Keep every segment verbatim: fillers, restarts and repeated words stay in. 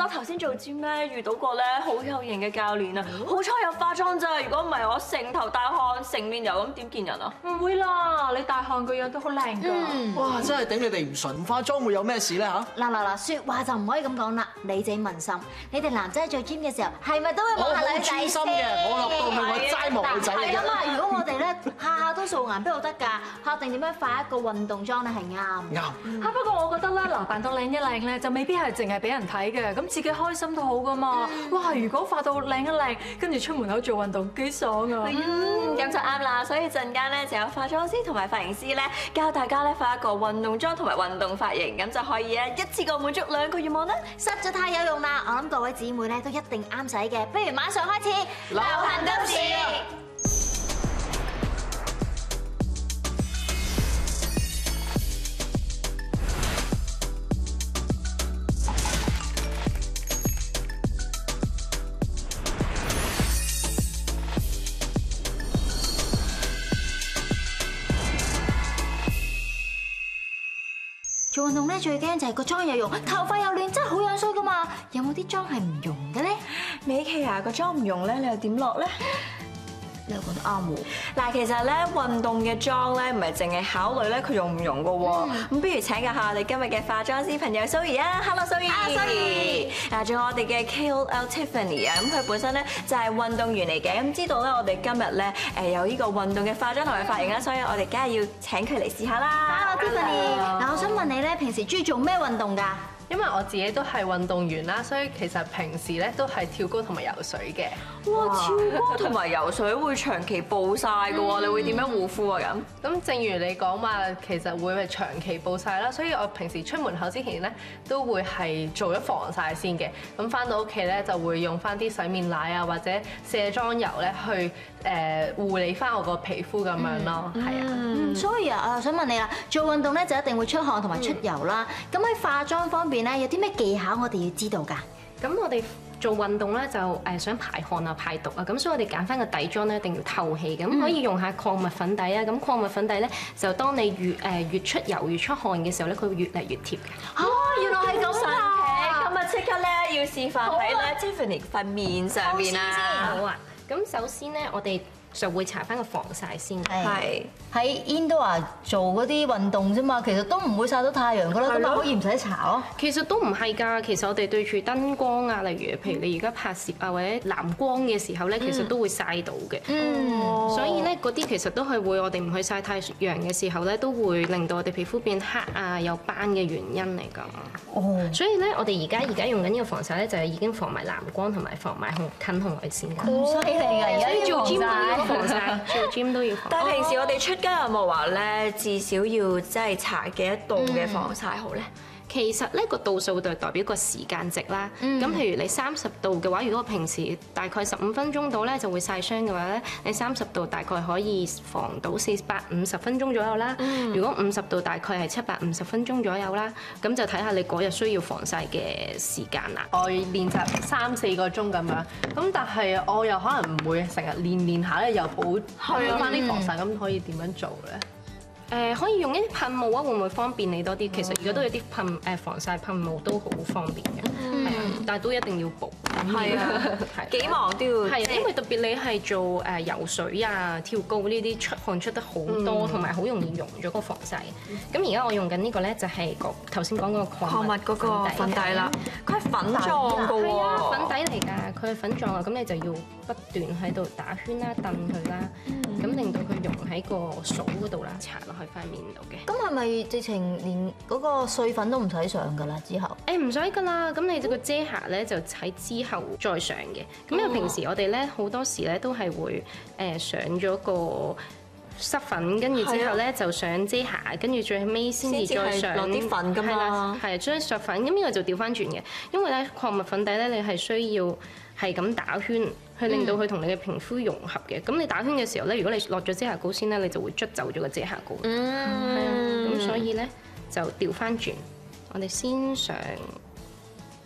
我頭先做 gym 咧遇到過咧好有型嘅教練啊，好彩有化妝咋，如果唔係我成頭大汗、成面油咁點見人啊？ 唔會啦，你大汗個樣都好靚㗎。 哇！真係頂你哋唔順，化妝會有咩事咧嚇？ 嗱嗱嗱，説話就唔可以咁講啦，理者民心。你哋男仔做 gym 嘅時候，係咪都會望下女仔先？ 我好專心嘅，我落到去我齋望女仔嚟係啊嘛， 嘅。 如果我哋咧下下都素顏，邊度得㗎？下定點樣化一個運動妝咧係啱。 啱。 嚇不過我覺得咧，嗱扮到靚一靚咧，就未必係淨係俾人睇嘅，咁自己開心都好㗎嘛。哇！如果化到靚一靚，跟住出門口做運動，幾爽啊！ 嗯，咁就啱啦，所以陣間咧就有化妝師同埋髮型師咧教大家咧化一個運動妝同埋運動髮型，咁就可以咧一次過滿足兩個願望啦。 實在太有用啦！我諗各位姊妹咧都一定啱使嘅，不如馬上開始流行都市。做運動咧最驚就係個妝有用，頭髮又亂，真係好樣衰噶嘛！有冇啲妝係唔用嘅咧？ 美琪啊，個妝唔用咧，你又點落咧？ 你又講得啱喎。 嗱，其實咧運動嘅妝咧唔係淨係考慮咧佢用唔用噶喎，咁不如請教下我哋今日嘅化妝師朋友 Zoe 啊 ，Hello Zoe。Zoe。嗱，仲有我哋嘅 K O L Tiffany 啊，咁佢本身咧就係運動員嚟嘅，咁知道咧我哋今日咧誒有呢個運動嘅化妝同埋髮型啦，所以我哋梗係要請佢嚟試下啦。 Hello Tiffany。嗱，我想問你咧，平時中意做咩運動㗎？ 因為我自己都係運動員啦，所以其實平時咧都係跳高同埋游水嘅。 哇！跳高同埋游水會長期暴曬㗎喎，你會點樣護膚啊咁？ 咁正如你講嘛，其實會係長期暴曬啦，所以我平時出門口之前咧都會係做咗防曬先嘅。咁翻到屋企咧就會用翻啲洗面奶啊或者卸妝油咧去誒護理翻我個皮膚咁樣咯，係啊。 嗯，所以啊，我想問你啦，做運動咧就一定會出汗同埋出油啦。咁喺化妝方面咧，有啲咩技巧我哋要知道㗎？ 咁我哋做運動咧就誒想排汗啊排毒啊，咁所以我哋揀翻個底妝咧一定要透氣，咁可以用下礦物粉底啊。咁礦物粉底咧就當你越誒越出油越出汗嘅時候咧，佢會越嚟越貼嘅。 哦，原來係咁神奇！今日即刻咧要示範喺咧 Tiffany 塊面上面啊！ 好啊，咁首先咧我哋就會搽翻個防曬先。 係喺 indoor 做嗰啲運動啫嘛，其實都唔會曬到太陽㗎啦，咁咪可以唔使搽咯。 其實都唔係㗎，其實我哋對住燈光啊，例如譬如你而家拍攝啊或者藍光嘅時候咧，其實都會曬到嘅。嗯，所以咧嗰啲其實都係會我哋唔去曬太陽嘅時候咧，都會令到我哋皮膚變黑啊有斑嘅原因嚟㗎。哦，所以咧我哋而家而家用緊呢個防曬咧，就係已經防埋藍光同埋防埋紅近紅外線㗎。 咁犀利㗎！而家做做 gym 都 gym 要防曬，做 gym 都要防。 但係平時我哋出街有冇話咧，至少要即係搽幾多度嘅防曬好咧？ 其實呢個度數就代表個時間值啦。咁譬如你三十度嘅話，如果我平時大概十五分鐘度咧就會曬傷嘅話咧，你三十度大概可以防到四百五十分鐘左右啦。如果五十度大概係七百五十分鐘左右啦。咁就睇下你嗰日需要防曬嘅時間啦。 我練習三四個鐘咁樣，咁但係我又可能唔會成日練練下咧又補補翻啲防曬，咁可以點樣做咧？ 誒可以用一啲噴霧啊，會唔會方便你多啲？其實而家都有啲噴誒防曬噴霧都好方便嘅，係啊，但係都一定要補。 係啊，幾忙都要。 係啊，因為特別你係做誒游水啊、跳高呢啲出汗出得好多，同埋好容易溶咗個防曬。咁而家我用緊呢個咧就係個頭先講嗰個礦物嗰個粉底啦，佢係粉狀㗎喎。 粉底嚟㗎，佢係粉狀啊，咁你就要不斷喺度打圈啦、燉佢啦，咁令到佢溶喺個掃嗰度啦，搽落去塊面度嘅。 咁係咪直情連嗰個碎粉都唔使上㗎啦？之後誒唔使㗎啦，咁你個遮瑕咧就喺之後再上嘅。咁因為平時我哋咧好多時咧都係會誒上咗個濕粉，跟住之後咧就上遮瑕，跟住最尾先至再上落啲粉㗎嘛。 係將削粉，咁呢個就調翻轉嘅，因為咧礦物粉底咧你係需要係咁打圈，去令到佢同你嘅皮膚融合嘅。咁你打圈嘅時候咧，如果你落咗遮瑕膏先咧，你就會捽走咗個遮瑕膏。嗯，係啊，咁所以咧就調翻轉，我哋先上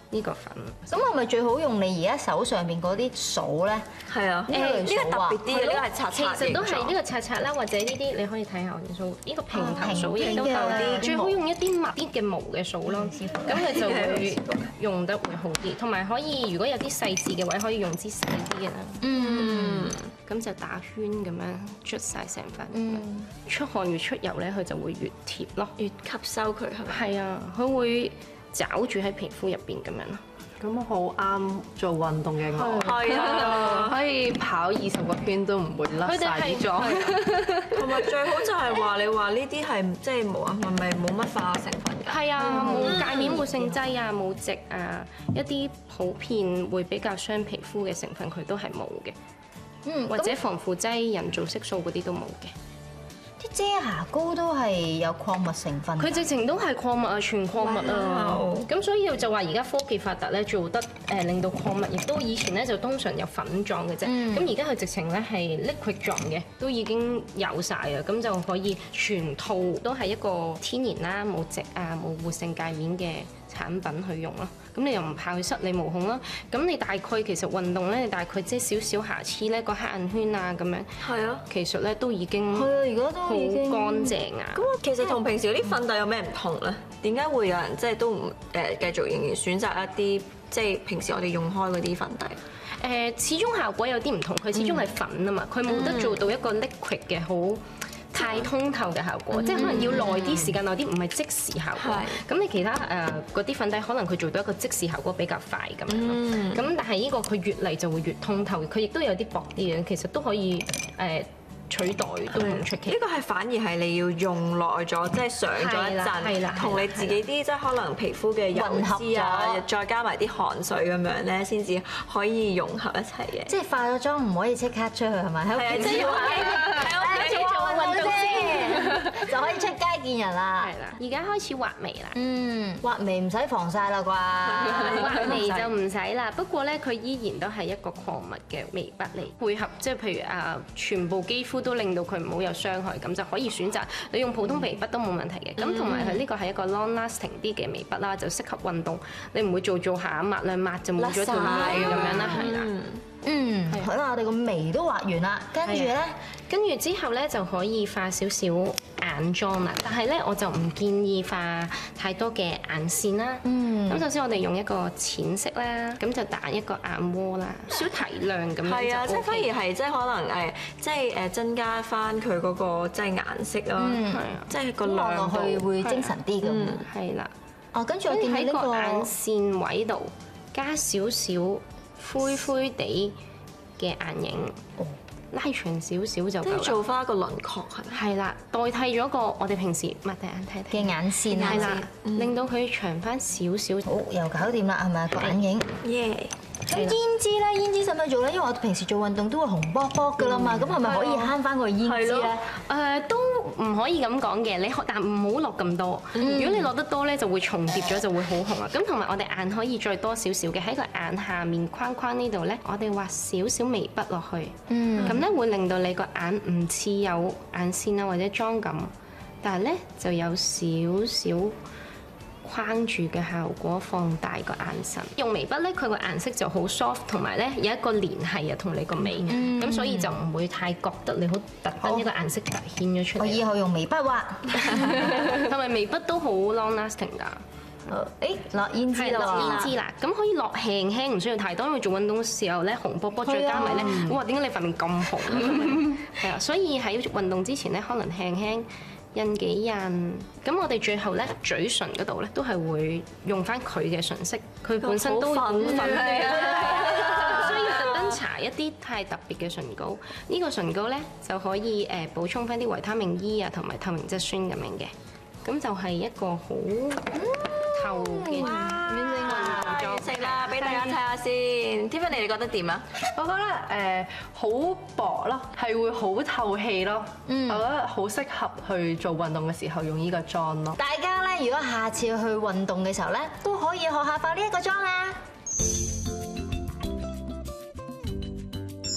呢個粉。 咁係咪最好用你而家手上邊嗰啲掃咧？ 係啊，呢個特別啲嘅，呢個係刷其刷實都係呢個。 個刷刷啦，或者呢啲你可以睇下我哋掃，呢個平頭掃亦都平夠啲。 嘅最好用一啲密啲嘅毛嘅掃咯，咁佢就會用得會好啲。同埋可以如果有啲細緻嘅位，可以用支細啲嘅啦。嗯，咁就打圈咁樣捽晒成塊。嗯，出汗越出油咧，佢就會越貼咯， 越吸收佢係咪？ 係啊，佢會找住喺皮膚入邊咁樣咯。 咁好啱做運動嘅我， 係啊， 可以跑二十個圈都唔會甩晒啲妝。 同埋最好就係話你話呢啲係即係冇啊，係咪冇乜化學成分㗎？ 係啊，冇界面活性劑啊，冇矽啊，一啲普遍會比較傷皮膚嘅成分佢都係冇嘅。 嗯， 或者防腐劑、人造色素嗰啲都冇嘅。 啲遮瑕膏都係有礦物成分㗎。 佢直情都係礦物啊，全礦物啊。咁所以就話而家科技發達咧，做得誒令到礦物亦都以前咧就通常有粉狀嘅啫。咁而家佢直情咧係 liquid 狀嘅，都已經有晒啊。咁就可以全套都係一個天然啦，冇矽啊，冇活性界面嘅產品去用咯。咁你又唔怕佢塞你毛孔啦。咁你大概其實運動咧，你大概即係少少瑕疵咧，個黑眼圈啊咁樣。係啊。其實咧都已經係啊，而家都好乾淨啊。 咁其實同平時嗰啲粉底有咩唔同咧？點解會有人即係都唔誒繼續仍然選擇一啲即係平時我哋用開嗰啲粉底？ 誒，始終效果有啲唔同，佢始終係粉啊嘛，佢冇得做到一個 liquid 嘅好太通透嘅效果，即係可能要耐啲時間耐啲，唔係即時效果。咁你其他誒嗰啲粉底可能佢做到一個即時效果比較快咁樣咯。咁但係呢個佢越嚟就會越通透，佢亦都有啲薄啲嘅，其實都可以誒取代都唔出奇。 呢個係反而係你要用耐咗，即係上咗一陣，同你自己啲即係可能皮膚嘅油脂啊，再加埋啲汗水咁樣咧，先至可以融合一齊嘅。 即係化咗妝唔可以即刻出去係咪？喺屋企即係喺屋企做運動先，就可以出街見人啦。 係啦，而家開始畫眉啦。 嗯，畫眉唔使防曬啦啩？ 畫眉就唔使啦，不過咧佢依然都係一個礦物嘅眉筆嚟，配合即係譬如啊，全部肌膚都令到佢唔好有傷害，咁就可以選擇你用普通眉筆都冇問題嘅。咁同埋佢呢個係一個 long lasting 啲嘅眉筆啦，就適合運動，你唔會做做下抹兩抹就冇咗條眉咁樣啦，係啦。 嗯，好啦，我哋個眉都畫完啦，跟住咧， 跟住之後咧就可以化少少眼妝啦。但係咧我就唔建議化太多嘅眼線啦。嗯。咁首先我哋用一個淺色啦，咁就打一個眼窩啦，少提亮咁樣就 OK。 係啊，即係反而係即係可能誒，即係誒增加翻佢嗰個即係顏色啦。係啊。即係個望落亮度去會精神啲咁。 係啦。 哦，跟住我見到喺呢個個眼線位度加少少灰灰地嘅眼影，拉長少少就夠啦。 即係做翻一個輪廓係咪？ 係啦，代替咗個我哋平時擘大眼睇睇嘅眼線啊， 係啦，令到佢長翻少少。 好，又搞掂啦，係咪個眼影？ 耶！ 咁胭脂咧，胭脂使唔使做咧？因為我平時做運動都會紅卜卜噶啦嘛，咁係咪可以慳翻個胭脂咧？ 誒，都唔可以咁講嘅，你但唔好落咁多。如果你落得多咧，就會重疊咗，就會好紅啊。咁同埋我哋眼可以再多少少嘅喺個眼下面框框呢度咧，我哋畫少少眉筆落去。嗯。咁咧會令到你個眼唔似有眼線啊或者妝感，但係咧就有少少框住嘅效果，放大個眼神。用眉筆咧，佢個顏色就好 soft，同埋咧有一個連繫啊，同你個眉，咁所以就唔會太覺得你好特登一個顏色突顯咗出嚟。 我以後用眉筆畫， 同埋眉筆都好 long lasting 㗎。 誒落胭脂係落啦， 胭脂啦，咁可以落輕輕，唔需要太多，因為做運動嘅時候咧紅卜卜，再加埋咧，哇點解你塊面咁紅啊？係啊，所以喺運動之前咧，可能輕輕印幾印。咁我哋最後咧嘴唇嗰度咧都係會用翻佢嘅唇色，佢本身都好粉嘅，唔需要特登搽一啲太特別嘅唇膏。呢個唇膏咧就可以誒補充翻啲維他命 E 啊同埋透明質酸咁樣嘅，咁就係一個好透嘅完成啦，俾大家睇下先。Tiffany 你覺得點啊？ 我覺得誒好薄咯，係會好透氣咯。我覺得好適合去做運動嘅時候用呢個妝咯。 大家咧，如果下次去運動嘅時候咧，都可以學下化呢一個妝啊！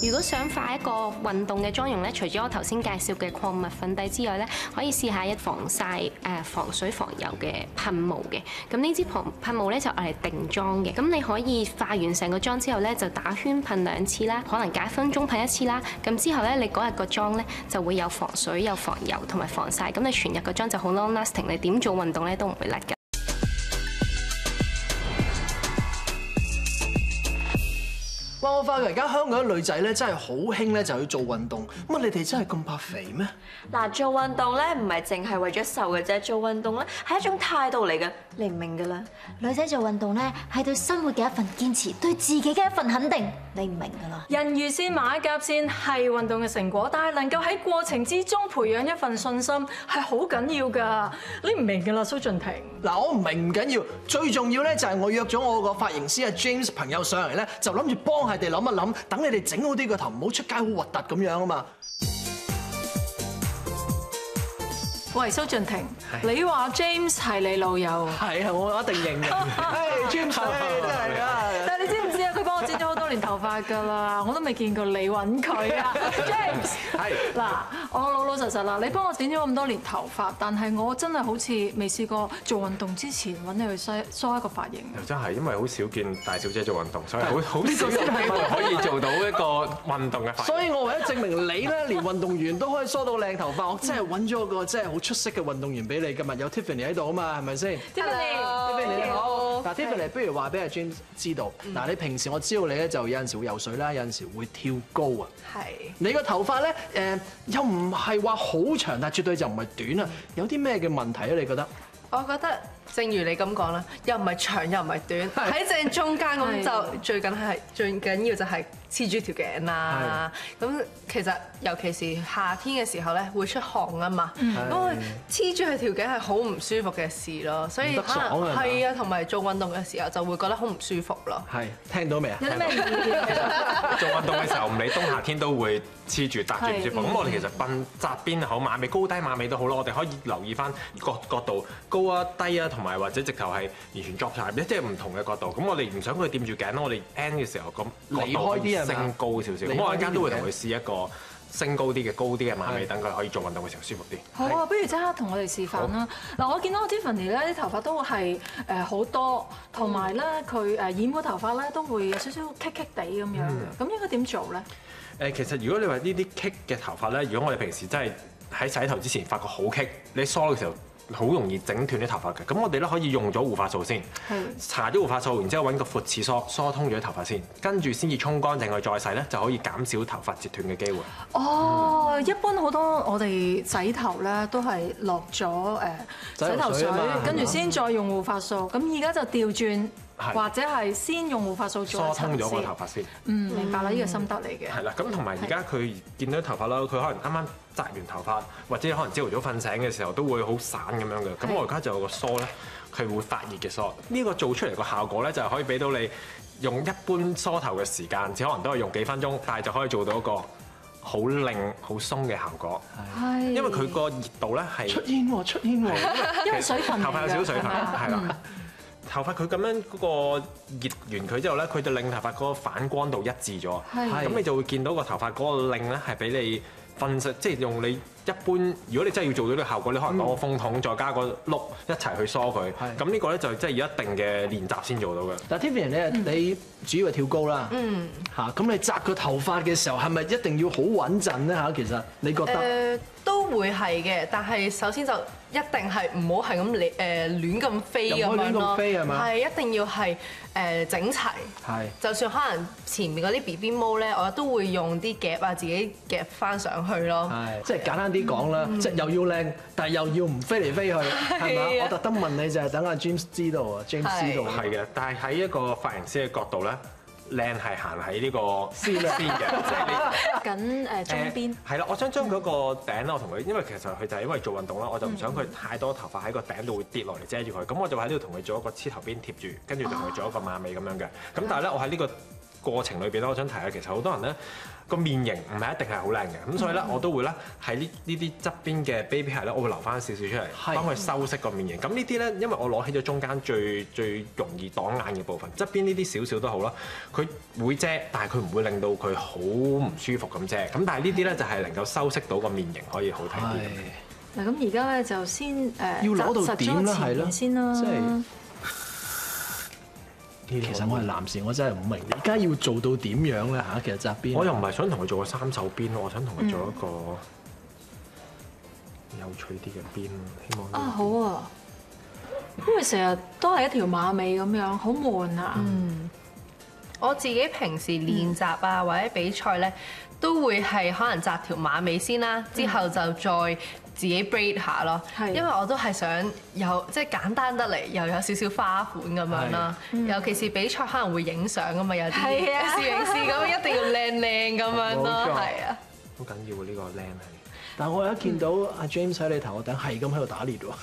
如果想化一個運動嘅妝容咧，除咗我頭先介紹嘅礦物粉底之外咧，可以試下一防曬誒防水防油嘅噴霧嘅。咁呢支噴噴霧咧就係定妝嘅。咁你可以化完成個妝之後咧，就打圈噴兩次啦，可能隔一分鐘噴一次啦。咁之後咧，你嗰日個妝咧就會有防水、有防油同埋防曬。咁你全日個妝就好 long lasting，你點做運動咧都唔會甩㗎。 哇！我發覺而家香港啲女仔咧真係好興咧，就要做運動。乜你哋真係咁怕肥咩？ 嗱，做運動咧唔係淨係為咗瘦嘅啫，做運動咧係一種態度嚟嘅，你唔明㗎啦。 女仔做運動咧係對生活嘅一份堅持，對自己嘅一份肯定，你唔明㗎啦。 人魚線馬甲線係運動嘅成果，但係能夠喺過程之中培養一份信心係好緊要㗎。你唔明㗎啦，蘇俊廷。 嗱，我唔明唔緊要，最重要咧就係我約咗我個髮型師阿 James 朋友上嚟咧，就諗住幫佢哋諗一諗，等你哋整好啲個頭，唔好出街好核突咁樣啊嘛。 喂，蘇俊廷，你話 James 係你老友？ 係啊，我一定認嘅。誒 James 真係啊！ 但係你知唔知啊？佢幫我剪咗好多年頭髮㗎啦，我都未見過你揾佢啊 ，James。係嗱，我老老實實啦，你幫我剪咗咁多年頭髮，但係我真係好似未試過做運動之前揾你去梳梳一個髮型。 又真係，因為好少見大小姐做運動，所以好好少有機會可以做到一個運動嘅髮型。 所以我為咗證明你咧，連運動員都可以梳到靚頭髮，我真係揾咗個真係好出色嘅運動員俾你。今日有 Tiffany 喺度啊嘛，係咪先 Tiffany，Tiffany 你好。嗱 Tiffany，不如話俾阿 James 知道，嗱你平時我知道你咧就有陣時會游水啦，有陣時會跳高啊。 係。 你個頭髮咧誒又唔係話好長，但係絕對就唔係短啊。有啲咩嘅問題咧？你覺得？ 我覺得正如你咁講啦，又唔係長又唔係短，喺正中間咁就最緊係最緊要就係黐住條頸啦。咁其實尤其是夏天嘅時候咧，會出汗啊嘛，咁黐住佢條頸係好唔舒服嘅事咯。所以可能係啊，同埋做運動嘅時候就會覺得好唔舒服咯。 係聽到未啊？ 有啲咩意見？ 做運動嘅時候唔理冬夏天都會黐住搭住唔舒服。咁我哋其實鬢側邊好馬尾高低馬尾都好咯，我哋可以留意翻角角度高啊低啊，同埋或者直頭係完全作晒，即係唔同嘅角度。咁我哋唔想佢掂住頸咯，我哋 end 嘅時候咁離開啲啊， 升高少少。咁我陣間都會同佢試一個升高啲嘅高啲嘅馬尾，等佢可以做運動嘅時候舒服啲。 好啊，不如即刻同我哋示範啦。嗱，我見到 Tiffany 咧啲頭髮都係誒好多，同埋咧佢誒染嗰頭髮咧都會有少少棘棘地咁樣嘅。咁應該點做咧？ 誒，其實如果你話呢啲棘嘅頭髮咧，如果我哋平時真係喺洗頭之前發覺好棘，你梳嘅時候好容易整斷啲頭髮嘅。咁我哋咧可以用咗護髮素先，搽咗護髮素，然之後揾個闊齒梳梳通咗啲頭髮先，跟住先至沖乾淨佢再洗咧，就可以減少頭髮折斷嘅機會。 哦，一般好多我哋洗頭咧都係落咗誒洗頭水，跟住先再用護髮素。咁而家就調轉。或者係先用護髮素再梳通咗個頭髮先。 嗯，明白啦，呢個心得嚟嘅。 係啦，咁同埋而家佢見到頭髮啦，佢可能啱啱紮完頭髮，或者可能朝頭早瞓醒嘅時候都會好散咁樣嘅。咁我而家就有個梳咧，佢會發熱嘅梳。呢個做出嚟個效果咧，就係可以俾到你用一般梳頭嘅時間，只可能都係用幾分鐘，但係就可以做到一個好靚、好鬆嘅效果。係。因為佢個熱度咧係出煙喎，出煙喎。 因為水分。 頭髮有少少水分，係啦。頭髮佢咁樣嗰個熱完佢之後咧，佢就令頭髮嗰個反光度一致咗。係。咁你就會見到個頭髮嗰個令咧係俾你分析，即係用你一般，如果你真係要做到呢個效果，你可能攞個風筒再加個碌一齊去梳佢。係。咁呢個咧就真係要一定嘅練習先做到嘅。 但 Tiffany 你你主要係跳高啦。嗯。嚇，咁你紮個頭髮嘅時候係咪一定要好穩陣咧？嚇，其實你覺得？誒， 都會係嘅，但係首先就一定係唔好係咁亂誒亂咁飛咁樣咯，係一定要係誒整齊。係，就算可能前面嗰啲 B B 毛咧，我都會用啲夾啊，自己夾翻上去咯。係， 即係簡單啲講啦，即係又要靚，但係又要唔飛嚟飛去，係嘛？我特登問你就係等阿 James 知道啊 ，James 知道。 係嘅，但係喺一個髮型師嘅角度咧。靚係行喺呢個先先嘅，即係你緊誒中邊。 係啦，我想將嗰個頂咧，我同佢，因為其實佢就係因為做運動啦，我就唔想佢太多頭髮喺個頂度會跌落嚟遮住佢，咁我就喺呢度同佢做一個黐頭邊貼住，跟住同佢做一個馬尾咁樣嘅。咁但係咧，我喺呢個過程裏邊咧，我想提下其實好多人咧個面型唔係一定係好靚嘅，咁所以咧我都會咧喺呢呢啲側邊嘅 baby hair 咧，我會留翻少少出嚟，幫佢修飾個面型。咁呢啲咧，因為我攞起咗中間最最容易擋眼嘅部分，側邊呢啲少少都好啦，佢會遮，但係佢唔會令到佢好唔舒服咁遮。咁但係呢啲咧就係能夠修飾到個面型可以好睇啲。 嗱咁而家咧就先誒要攞到點啦，係咯， 先啦。 即係其實我係男士，我真係唔明，而家要做到點樣咧嚇？其實側邊我又唔係想同佢做個三手邊咯，我想同佢做一個有趣啲嘅邊，希望啊好啊，因為成日都係一條馬尾咁樣，好悶啊。 嗯，我自己平時練習啊或者比賽咧，都會係可能紮條馬尾先啦，之後就再自己 braid 下咯，因為我都係想有即係簡單得嚟，又有少少花款咁樣啦。尤其是比賽可能會影相啊嘛，有啲攝影師咁一定要靚靚咁樣咯，係啊。 好緊要喎呢個靚係。 但係我一見到阿 James 喺你頭頂係咁喺度打獵喎。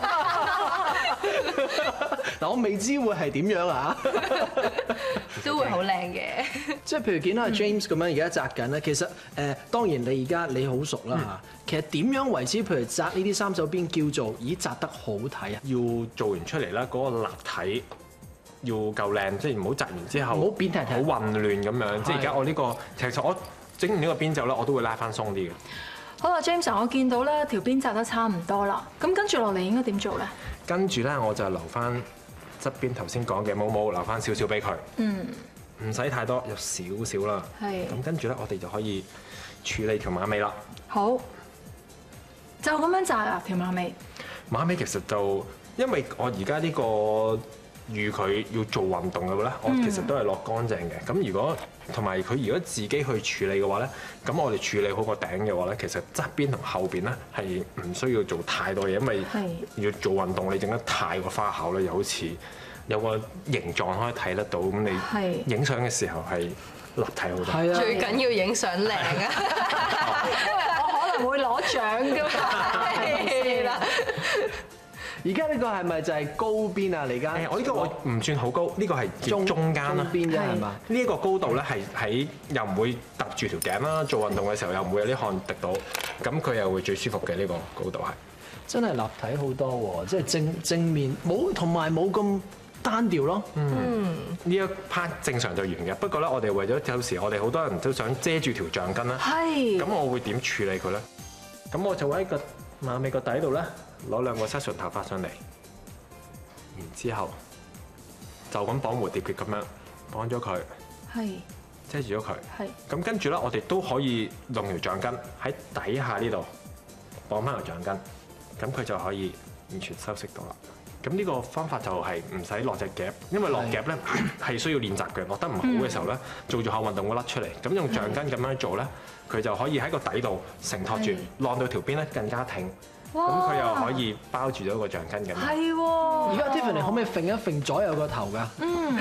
嗱，我未知會係點樣啊？ 都會好靚嘅。 即係譬如見到阿 James 咁樣而家紮緊咧，其實誒當然你而家你好熟啦嚇。其實點樣為之？譬如紮呢啲三手邊叫做咦紮得好睇啊？ 要做完出嚟啦，嗰個立體要夠靚，即係唔好紮完之後唔好扁塌塌好混亂咁樣。即係而家我呢個其實我整完呢個邊之後咧，我都會拉翻鬆啲嘅。 好啦 ，James，我見到咧條邊紮得差唔多啦，咁跟住落嚟應該點做咧？ 跟住咧我就留翻側邊頭先講嘅毛毛，留翻少少俾佢。嗯，唔使太多，有少少啦。 係。 咁跟住咧，我哋就可以處理條馬尾啦。 好，就咁樣紮啊條馬尾。 馬尾其實就因為我而家呢個預佢要做運動嘅話咧，我其實都係落乾淨嘅。咁如果同埋佢如果自己去處理嘅話咧，咁我哋處理好個頂嘅話咧，其實側邊同後邊咧係唔需要做太多嘢，因為要做運動你整得太過花巧咧，又好似有個形狀可以睇得到，咁你影相嘅時候係立體好多。 係啊， 最緊要影相靚啊！ 因為我可能會攞獎㗎嘛。係啦。 而家呢個係咪就係高邊啊？你而家誒，我呢個我唔算好高，呢個係叫中間啦。 邊啫係嘛？ 呢一個高度咧係喺又唔會揼住條頸啦，做運動嘅時候又唔會有啲汗滴到，咁佢又會最舒服嘅呢個高度係。 真係立體好多喎，即係正正面冇同埋冇咁單調咯。 嗯，呢一 part 正常就完嘅，不過咧我哋為咗有時我哋好多人都想遮住條橡筋啦。係。咁我會點處理佢咧？咁我就喺個馬尾個底度咧。攞兩個 section 頭髮上嚟，然之後就咁綁蝴蝶結咁樣綁咗佢，係遮住咗佢，係咁跟住咧，我哋都可以用條橡筋喺底下呢度綁翻條橡筋，咁佢就可以完全收飾到啦。咁呢個方法就係唔使落隻夾，因為落夾咧係需要練習嘅，落得唔好嘅時候咧，做做下運動會甩出嚟。咁用橡筋咁樣做咧，佢就可以喺個底度承托住，晾到條邊咧更加挺。咁佢又可以包住咗個橡筋咁。 係喎。 而家 Tiffany 可唔可以揈一揈左右個頭㗎？嗯。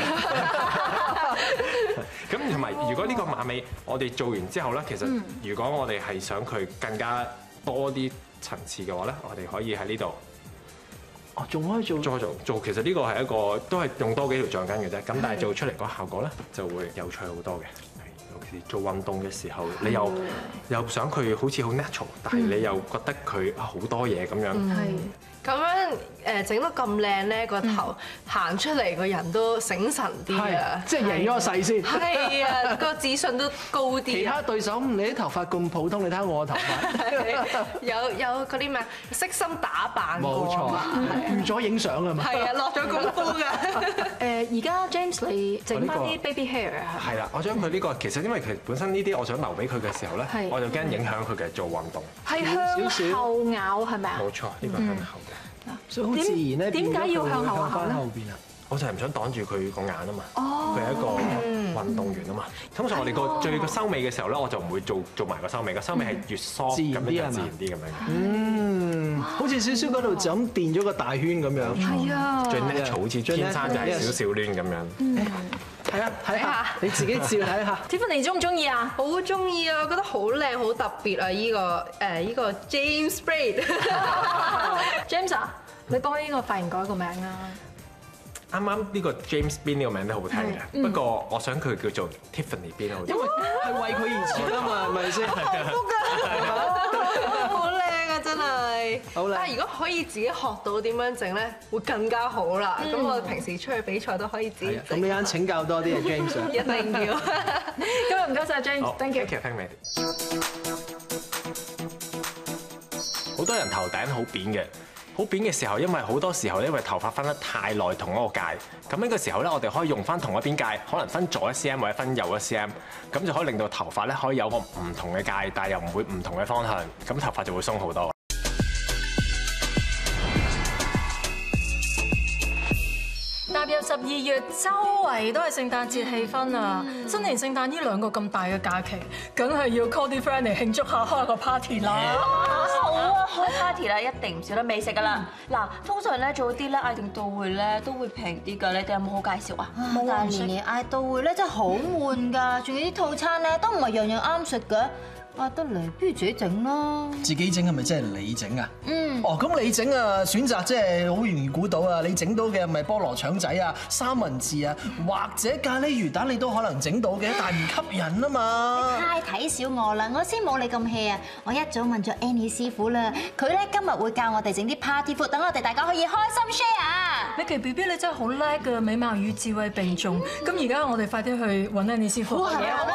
咁同埋，如果呢個馬尾我哋做完之後咧，其實如果我哋係想佢更加多啲層次嘅話咧，我哋可以喺呢度。 哦，仲可以做。 再做做，其實呢個係一個都係用多幾條橡筋嘅啫。咁但係做出嚟個效果咧，就會有趣好多嘅。做運動嘅時候，你又又想佢好似好 natural，但係你又覺得佢好多嘢咁樣。係咁樣誒整得咁靚咧，個頭行出嚟個人都醒神啲啊！ 即係贏咗個勢先。 係啊，個自信都高啲。 其他對手你啲頭髮咁普通，你睇下我個頭髮。 有有嗰啲咩悉心打扮過。 冇錯，預咗影相啊嘛。 係啊，落咗功夫㗎。 誒，而家 James 你整翻啲 baby hair 啊？ 係啦，我將佢呢個其實因為其實本身呢啲我想留俾佢嘅時候咧，我就驚影響佢嘅做運動。 係向後咬係咪啊？ 冇錯，呢個向後嘅。 所以好自然咧， 點解要向後咬咧？ 我就係唔想擋住佢個眼啊嘛。哦。佢係一個運動員啊嘛。通常我哋個最個收尾嘅時候咧，我就唔會做做埋個收尾。個收尾係越疏咁樣就自然啲咁樣嘅。 嗯，好似少少嗰度就咁墊咗個大圈咁樣。 係啊。 最 natural 好似天生就係少少攣咁樣。嗯。 係啊，睇下你自己照睇下。 Tiffany 中唔中意啊？ 好中意啊！我覺得好靚，好特別啊！依個誒依個 James Braid。 James 啊，你幫呢個髮型改個名啊？ 啱啱呢個 James Bean 呢個名都好聽嘅，不過我想佢叫做 Tiffany Bean 好啲， 因為係為佢而設啊嘛，係咪先？ 好靚啊，真係。 好靚。 但係如果可以自己學到點樣整咧，會更加好啦。咁我哋平時出去比賽都可以自己整。 咁呢間請教多啲啊 James。 一定要。 今日唔該晒 James，thank you。 Thank you，thank you。好多人頭頂好扁嘅。好扁嘅時候，因為好多時候因為頭髮分得太耐同一個界，咁呢個時候咧，我哋可以用翻同一邊界，可能分左一 cm 或者分右一 cm，咁就可以令到頭髮咧可以有個唔同嘅界，但係又唔會唔同嘅方向，咁頭髮就會鬆好多。 踏入十二月，周圍都係聖誕節氣氛啊！新年聖誕呢兩個咁大嘅假期，梗係要 call 啲 friend 嚟慶祝下，開個 party 啦！ 好啊，開 party 啦，一定唔少得美食噶啦。嗱，通常咧做啲咧嗌定到會咧都會平啲㗎，你哋有冇好介紹啊？ 冇，但係年年嗌到會咧真係好悶㗎，仲要啲套餐咧都唔係樣樣啱食嘅。嗌得嚟，不如自己整咯。 自己整係咪真係你整啊？ 嗯。 哦，咁你整啊，選擇即係好容易估到啊！你整到嘅咪菠蘿腸仔啊、三文治啊，或者咖喱魚蛋你都可能整到嘅，但係唔吸引啊嘛。 太睇小我啦，我先冇你咁 hea 啊！我一早問咗 Annie 師傅啦，佢咧今日會教我哋整啲 party food，等我哋大家可以開心 share。 美琪 B B 你真係好叻㗎，美貌與智慧並重。咁而家我哋快啲去揾 Annie 師傅。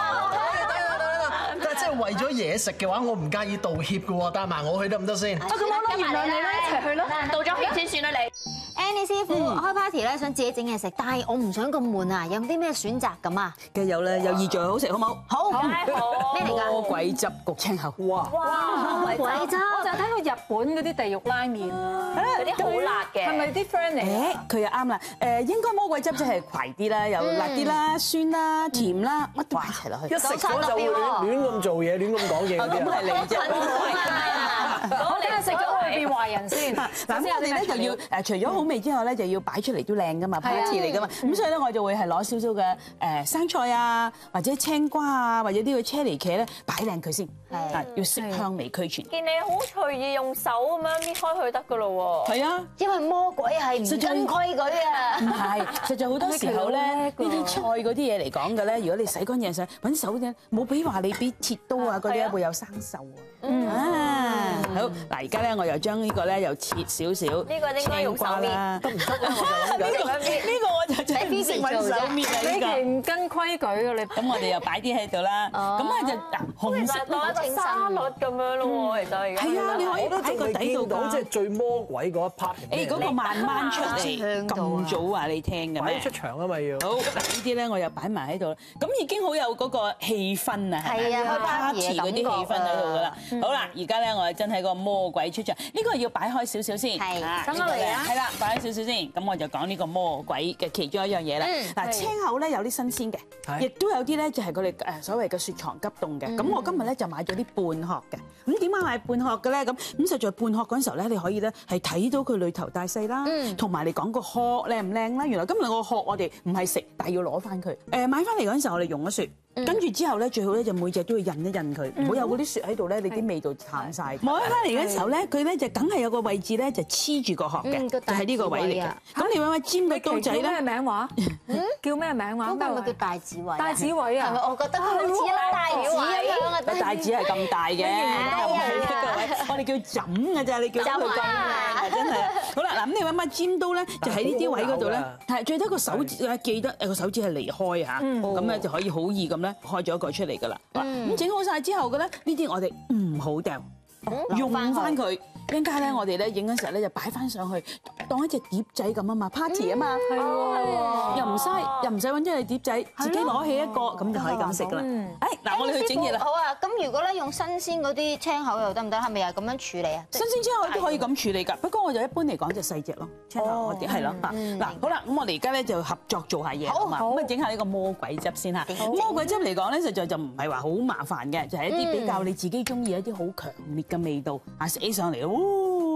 即係為咗嘢食嘅話，我唔介意道歉嘅喎，帶埋我去得唔得先？ 啊，咁我啦，原諒你啦，一齊去啦。 到咗歉先算啦你。 Annie 師傅開 party 咧，想自己整嘢食，但係我唔想咁悶啊，有啲咩選擇咁啊？ 梗係有啦，有意象好食，好冇？ 好， 好咩嚟㗎？ 魔鬼汁焗青口。哇！ 哇！ 鬼汁， 我就睇過日本嗰啲地獄拉麵， 嗰啲好辣嘅。 係咪啲 friend 嚟？ 誒，佢又啱啦。誒，應該魔鬼汁即係攜啲啦，有辣啲啦、酸啦、甜啦，乜都擺齊落去。 一食咗就會亂亂咁做嘢，亂咁講嘢嗰啲。 咁係你啫。 我梗係食咗會變壞人先。 嗱，咁我哋咧就要誒，除咗好味之外咧，就要擺出嚟都靚噶嘛 ，party 嚟噶嘛。咁所以咧，我就會係攞少少嘅誒生菜啊，或者青瓜啊，或者呢個車厘茄咧，擺靚佢先。係，要色香味俱全。 見你好隨意用手咁樣搣開佢得㗎咯喎。 係啊， 因為魔鬼係唔跟規矩啊。 唔係，實在好多時候咧，呢啲菜嗰啲嘢嚟講嘅咧，如果你洗乾淨上揾手嘅，冇俾話你俾切刀啊嗰啲咧會有生鏽啊。嗯啊，好嗱，而家咧我又將呢個咧又切少少， 呢個應該用手搣得唔得咧？我就諗緊呢個我就真係識揾手搣啊！ 美琪唔跟規矩㗎你。 咁我哋又擺啲喺度啦。咁咧就嗱紅色當一個沙律咁樣咯喎，其實而家。 係啊，你可以喺個底度到即係最魔鬼嗰一 part。 誒嗰個慢慢出嚟，咁早話你聽嘅咩？ 出場啊嘛要。 好嗱，呢啲咧我又擺埋喺度啦。咁已經好有嗰個氣氛啊， 係啊，開 party 嗰啲氣氛喺度噶啦。好啦，而家咧我係真係個魔鬼出場，呢個要擺開少少先。 係， 等我嚟啊！係啦，擺開少少先。咁我就講呢個魔鬼嘅其中一樣嘢啦。嗱，青口咧有啲新鮮嘅，亦都有啲咧就係佢哋誒所謂嘅雪藏急凍嘅。咁我今日咧就買咗啲半殼嘅。咁點解買半殼嘅咧？咁咁實在半殼嗰陣時候咧，你可以咧係睇到佢裏頭大細啦，同埋你講個殼靚唔靚啦。原來今日個殼我哋唔係食，但係要攞翻佢。誒買翻嚟嗰陣時候，我哋溶咗雪。跟住之後咧，最好咧就每隻都要印一印佢，唔好有嗰啲雪喺度咧，你啲味道淡晒。買翻嚟嗰陣時候咧，佢咧就梗係有個位置咧就黐住個殼嘅，就係呢個位嚟嘅。咁你揾揾尖個刀仔咧， 叫咩名話？叫咩名話？ 嗰個咪叫大指位。 大指位啊？ 係咪？我覺得佢好似一粒大指咁樣啊！ 個大指係咁大嘅，我哋叫枕㗎咋，你叫佢咁啊，真係。好啦，嗱咁你揾把尖刀咧，就喺呢啲位嗰度咧，係最得個手指啊，記得誒個手指係離開嚇，咁咧就可以好易咁咧開咗一個出嚟㗎啦。咁整好晒之後嘅咧，呢啲我哋唔好掉，用翻佢。一陣間咧，我哋咧影嗰時候咧就擺翻上去，當一隻碟仔咁啊嘛 ，party 啊嘛，係喎，又唔嘥，又唔使揾咗隻碟仔，自己攞起一個咁就可以咁食啦。誒，嗱，我哋去整嘢啦。 好啊，咁如果咧用新鮮嗰啲青口又得唔得？係咪又咁樣處理啊？ 新鮮青口都可以咁處理㗎，不過我就一般嚟講就細隻咯，青口嗰啲係咯。嗱，好啦，咁我哋而家咧就合作做下嘢啊嘛，咁啊整下呢個魔鬼汁先嚇。魔鬼汁嚟講咧，實在就唔係話好麻煩嘅，就係一啲比較你自己中意一啲好強烈嘅味道啊，寫起上嚟。哦，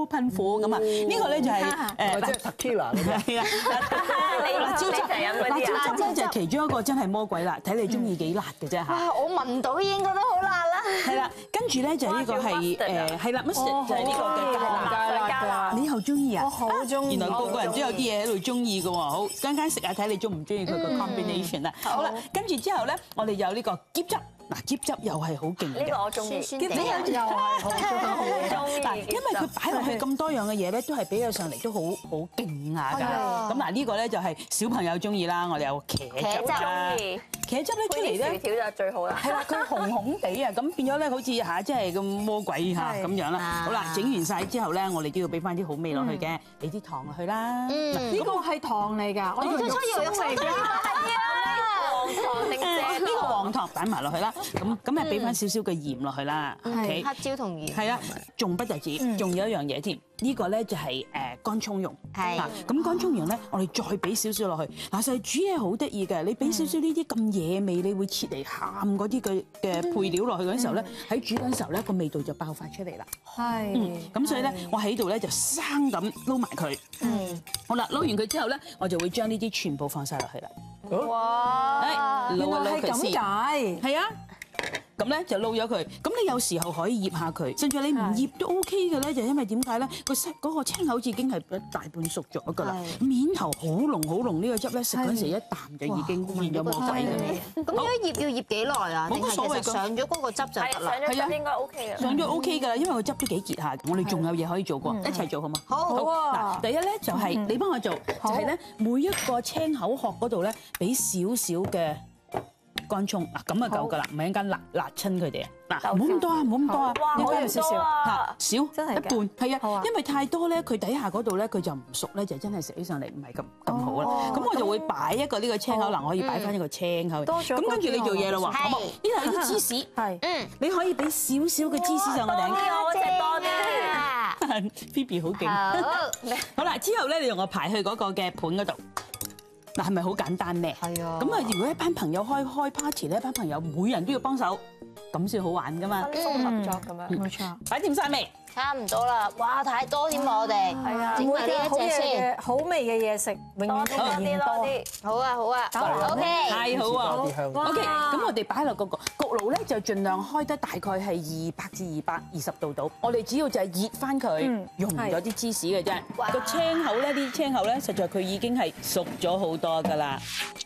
噴火咁啊！呢個咧就係誒， 即係 tequila 嗰啲。 係啊，辣椒汁，辣椒汁咧就係其中一個真係魔鬼啦，睇你中意幾辣嘅啫嚇。 哇！我聞到已經覺得好辣啦。 係啦，跟住咧就係呢個係誒係啦，mustard就係呢個嘅芥辣。 芥辣， 你又中意啊？ 我好中意。 原來個個人都有啲嘢喺度中意嘅喎。好，間間食下睇你中唔中意佢個 combination 啦。好啦，跟住之後咧，我哋有呢個椰汁。嗱，椰汁又係好勁嘅。 呢個我中意。 酸酸地又係好中意。 嗱，因為佢擺落去咁多樣嘅嘢咧，都係比較上嚟都好好勁下㗎。咁嗱，呢個咧就係小朋友中意啦。我哋有茄汁啦，茄汁咧出嚟咧， 薯條就最好啦。 係啦，佢紅紅地啊，咁變咗咧好似嚇，即係咁魔鬼嚇咁樣啦。好啦，整完晒之後咧，我哋都要俾翻啲好味落去嘅，俾啲糖落去啦。 呢個係糖嚟㗎，我我最初以為有嚟㗎。 黃糖定蔗呢個黃糖擺埋落去啦，咁咁誒俾翻少少嘅鹽落去啦。 係黑椒同鹽。 係啊，仲不特止，仲有一樣嘢添。呢個咧就係誒乾葱蓉。 係。 咁乾葱蓉咧，我哋再俾少少落去。嗱，就係煮嘢好得意嘅，你俾少少呢啲咁野味，你會切嚟鹹嗰啲嘅嘅配料落去嗰陣時候咧，喺煮嗰陣時候咧個味道就爆發出嚟啦。 係。 咁所以咧，我喺度咧就生咁撈埋佢。嗯。好啦，撈完佢之後咧，我就會將呢啲全部放晒落去啦。 哇！ 撈一撈佢先。 解。 係啊。咁咧就撈咗佢，咁你有時候可以醃下佢，甚至你唔醃都 OK 嘅咧，就因為點解咧？個色嗰個青口已經係一大半熟咗㗎啦，面頭好濃好濃，呢個汁咧食嗰陣時一啖就已經變咗魔鬼嘅。 咁樣醃要醃幾耐啊？ 冇乜所謂㗎， 上咗嗰個汁就得啦。 係啊，應該 OK 嘅。 上咗 OK 㗎啦，因為個汁都幾結下，我哋仲有嘢可以做過，一齊做好嘛？ 好嗱，第一咧就係你幫我做，就係咧每一個青口殼嗰度咧俾少少嘅乾葱嗱，咁啊夠㗎啦，唔係一間辣辣親佢哋啊！嗱，唔好咁多啊，唔好咁多啊， 應該少少嚇，少真係一半係啊，因為太多咧，佢底下嗰度咧佢就唔熟咧，就真係食起上嚟唔係咁咁好啦。咁我就會擺一個呢個青口，嗱，我可以擺翻呢個青口。 多咗。 咁跟住你做嘢啦喎，好冇？呢度有啲芝士， 係， 嗯， 你可以俾少少嘅芝士上個頂。 我食多啲。 Phoebe 好勁。好啦，之後咧你用我排去嗰個嘅盤嗰度。嗱，係咪好簡單咧？ 係啊。 咁啊，如果一班朋友開開 party 咧，一班朋友每人都要幫手，咁先好玩噶嘛。 分工合作咁樣。 冇錯。 擺掂晒未？ 差唔多啦，哇！太多添啊，我哋。 係啊。 整埋呢一隻先。 好味嘅嘢食，永遠都係嫌多。 好啊，好啊。O K。 太好啊啲香。 O K，咁我哋擺落嗰個焗爐咧，就盡量開得大概係二百至二百二十度度。我哋只要就係熱翻佢，溶咗啲芝士嘅啫。個青口咧，啲青口咧，實在佢已經係熟咗好多㗎啦。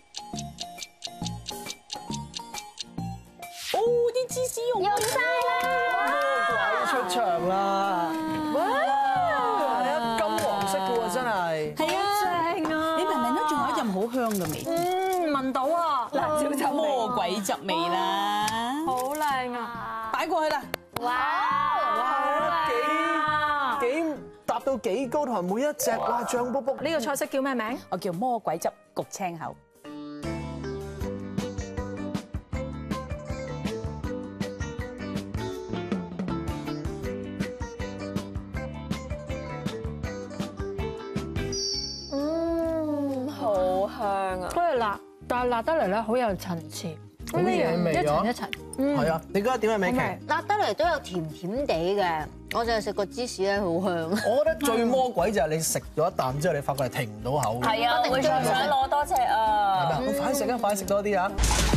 哦，啲芝士溶用晒啦！ 魔鬼出場啦！哇，金黃色嘅喎，真係。 係啊， 正啊！ 你聞唔聞到仲有一陣好香嘅味？ 嗯，聞到啊！辣椒汁味， 魔鬼汁味啦！ 好靚啊！ 擺過去啦！ 哇！幾幾搭到幾高，同埋每一隻哇醬卜卜。 呢個菜式叫咩名？ 我叫魔鬼汁焗青口。 佢係辣，但係辣得嚟咧好有層次， 好嘢味一層一層。 係啊，你覺得點啊，美琪？ 辣得嚟都有甜甜地嘅，我就係食個芝士咧，好香。 我覺得最魔鬼就係你食咗一啖之後，你發覺係停唔到口嘅。 係啊，我仲想攞多隻啊！ 係咪啊？咁快食啊，快食多啲啊！